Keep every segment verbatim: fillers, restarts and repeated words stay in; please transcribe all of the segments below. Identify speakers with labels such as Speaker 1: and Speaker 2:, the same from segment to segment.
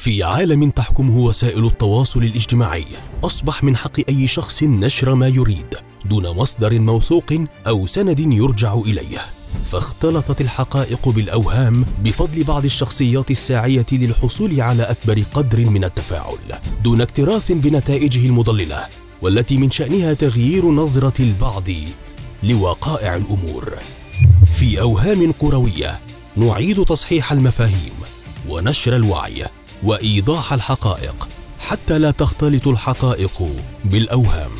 Speaker 1: في عالم تحكمه وسائل التواصل الاجتماعي، أصبح من حق أي شخص نشر ما يريد دون مصدر موثوق أو سند يرجع إليه، فاختلطت الحقائق بالأوهام بفضل بعض الشخصيات الساعية للحصول على أكبر قدر من التفاعل دون اكتراث بنتائجه المضللة، والتي من شأنها تغيير نظرة البعض لوقائع الأمور. في أوهام كروية نعيد تصحيح المفاهيم ونشر الوعي وإيضاح الحقائق حتى لا تختلط الحقائق بالأوهام.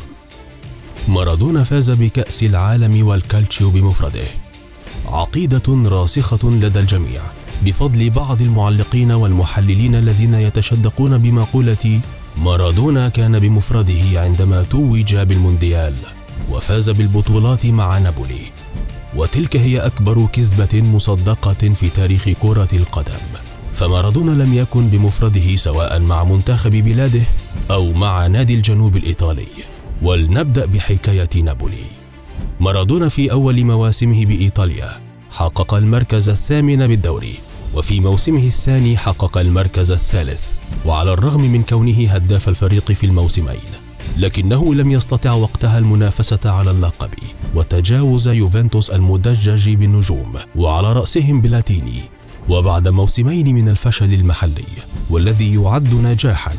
Speaker 1: مارادونا فاز بكأس العالم والكالتشيو بمفرده، عقيدة راسخة لدى الجميع بفضل بعض المعلقين والمحللين الذين يتشدقون بمقولة مارادونا كان بمفرده عندما توج بالمونديال وفاز بالبطولات مع نابولي، وتلك هي أكبر كذبة مصدقة في تاريخ كرة القدم. فمارادونا لم يكن بمفرده سواء مع منتخب بلاده أو مع نادي الجنوب الإيطالي. ولنبدأ بحكاية نابولي. مارادونا في أول مواسمه بإيطاليا حقق المركز الثامن بالدوري، وفي موسمه الثاني حقق المركز الثالث، وعلى الرغم من كونه هداف الفريق في الموسمين، لكنه لم يستطع وقتها المنافسة على اللقب وتجاوز يوفنتوس المدجج بالنجوم وعلى رأسهم بلاتيني. وبعد موسمين من الفشل المحلي والذي يعد نجاحا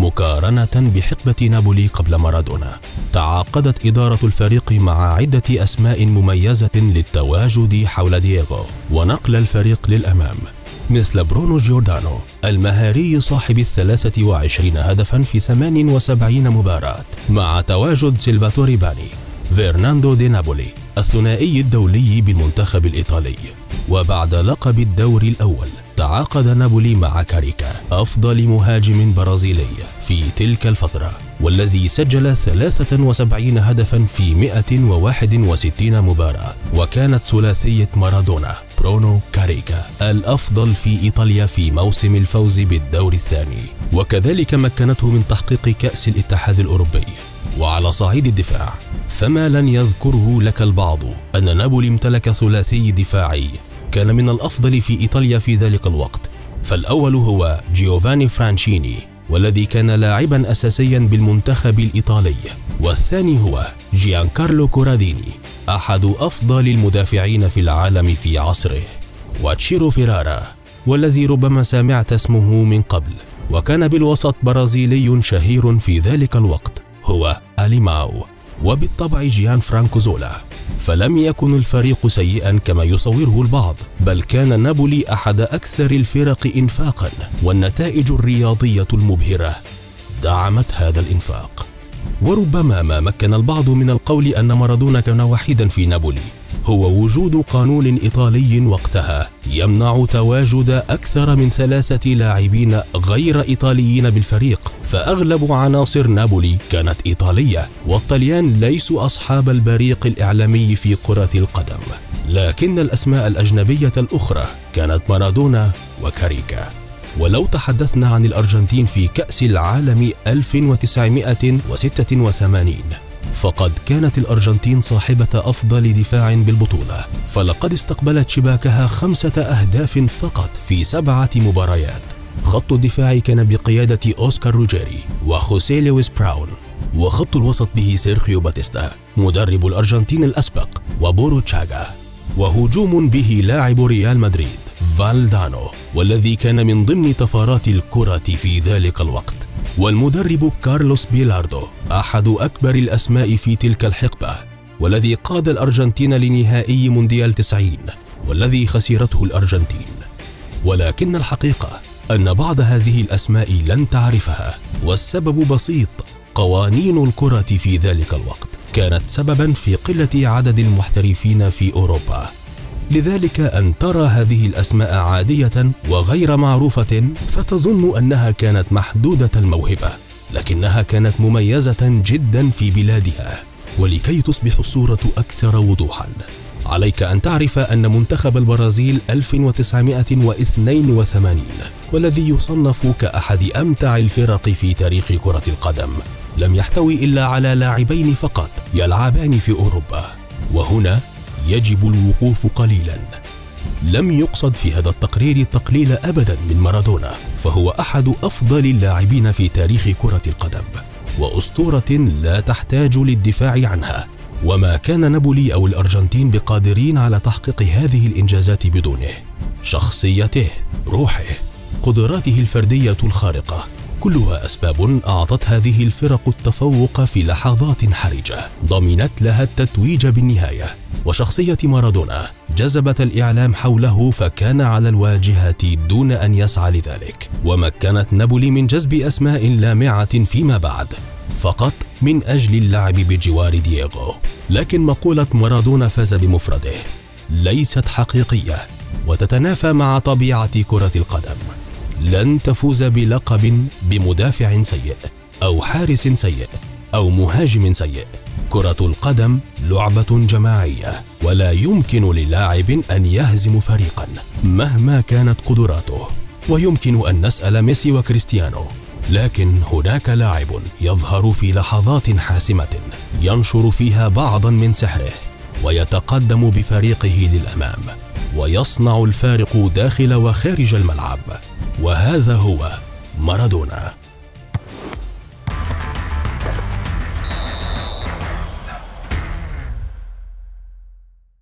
Speaker 1: مقارنة بحقبة نابولي قبل مارادونا، تعاقدت إدارة الفريق مع عدة أسماء مميزة للتواجد حول دييغو ونقل الفريق للأمام، مثل برونو جوردانو المهاري صاحب الثلاثة وعشرين هدفا في ثمان وسبعين مباراة، مع تواجد سيلفاتوري باني، فرناندو دي نابولي الثنائي الدولي بالمنتخب الإيطالي. وبعد لقب الدوري الأول تعاقد نابولي مع كاريكا أفضل مهاجم برازيلي في تلك الفترة، والذي سجل ثلاثة وسبعين هدفا في مئة وواحد وستين مباراة، وكانت ثلاثية مارادونا برونو كاريكا الأفضل في إيطاليا في موسم الفوز بالدوري الثاني، وكذلك مكنته من تحقيق كأس الاتحاد الأوروبي. وعلى صعيد الدفاع فما لن يذكره لك البعض أن نابولي امتلك ثلاثي دفاعي كان من الأفضل في إيطاليا في ذلك الوقت، فالأول هو جيوفاني فرانشيني والذي كان لاعبا أساسيا بالمنتخب الإيطالي، والثاني هو جيان كارلو كوراديني أحد أفضل المدافعين في العالم في عصره، وتشيرو فيرارا والذي ربما سمعت اسمه من قبل، وكان بالوسط برازيلي شهير في ذلك الوقت هو أليماو، وبالطبع جيان فرانكو زولا. فلم يكن الفريق سيئا كما يصوره البعض، بل كان نابولي أحد أكثر الفرق إنفاقا، والنتائج الرياضية المبهرة دعمت هذا الإنفاق. وربما ما مكن البعض من القول أن مارادونا كان وحيدا في نابولي هو وجود قانون إيطالي وقتها يمنع تواجد أكثر من ثلاثة لاعبين غير إيطاليين بالفريق، فأغلب عناصر نابولي كانت إيطالية، والطليان ليسوا أصحاب البريق الإعلامي في كرة القدم، لكن الأسماء الأجنبية الأخرى كانت مارادونا وكاريكا. ولو تحدثنا عن الأرجنتين في كأس العالم ألف وتسعمئة وستة وثمانين، فقد كانت الأرجنتين صاحبة أفضل دفاع بالبطولة، فلقد استقبلت شباكها خمسة أهداف فقط في سبعة مباريات. خط الدفاع كان بقيادة أوسكار روجيري وخوسيه لويس براون، وخط الوسط به سيرخيو باتيستا مدرب الأرجنتين الأسبق وبورو تشاغا، وهجوم به لاعب ريال مدريد فالدانو والذي كان من ضمن طفرات الكرة في ذلك الوقت، والمدرب كارلوس بيلاردو أحد أكبر الأسماء في تلك الحقبة، والذي قاد الأرجنتين لنهائي مونديال تسعين والذي خسرته الأرجنتين. ولكن الحقيقة أن بعض هذه الأسماء لن تعرفها، والسبب بسيط: قوانين الكرة في ذلك الوقت كانت سببا في قلة عدد المحترفين في أوروبا، لذلك أن ترى هذه الأسماء عادية وغير معروفة فتظن أنها كانت محدودة الموهبة، لكنها كانت مميزة جدا في بلادها. ولكي تصبح الصورة أكثر وضوحا، عليك أن تعرف أن منتخب البرازيل ألف وتسعمئة واثنين وثمانين، والذي يصنف كأحد أمتع الفرق في تاريخ كرة القدم، لم يحتوي إلا على لاعبين فقط يلعبان في أوروبا. وهنا يجب الوقوف قليلا لم يقصد في هذا التقرير التقليل أبدا من مارادونا، فهو أحد أفضل اللاعبين في تاريخ كرة القدم وأسطورة لا تحتاج للدفاع عنها، وما كان نابولي أو الأرجنتين بقادرين على تحقيق هذه الإنجازات بدونه. شخصيته، روحه، قدراته الفردية الخارقة، كلها أسباب أعطت هذه الفرق التفوق في لحظات حرجة ضمنت لها التتويج بالنهاية. وشخصية مارادونا جذبت الإعلام حوله، فكان على الواجهة دون أن يسعى لذلك، ومكنت نابولي من جذب أسماء لامعة فيما بعد فقط من أجل اللعب بجوار دييغو. لكن مقولة مارادونا فاز بمفرده ليست حقيقية وتتنافى مع طبيعة كرة القدم. لن تفوز بلقب بمدافع سيء أو حارس سيء أو مهاجم سيء. كرة القدم لعبة جماعية، ولا يمكن للاعب أن يهزم فريقا مهما كانت قدراته. ويمكن أن نسأل ميسي وكريستيانو، لكن هناك لاعب يظهر في لحظات حاسمة ينشر فيها بعضا من سحره ويتقدم بفريقه للأمام ويصنع الفارق داخل وخارج الملعب، وهذا هو مارادونا.